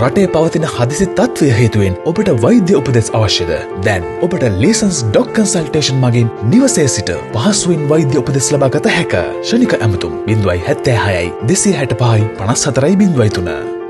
රටේ පවතින හදිසි තත්ත්වය හේතුවෙන් ඔබට වෛද්‍ය උපදෙස් අවශ්‍යද? දැන් ඔබට Leesons Doc Consultation මගින් නිවසේ සිට පහසුවෙන් වෛද්‍ය උපදෙස් ලබා ගත හැක. ශනික ඇමතුම් 076 265 54 03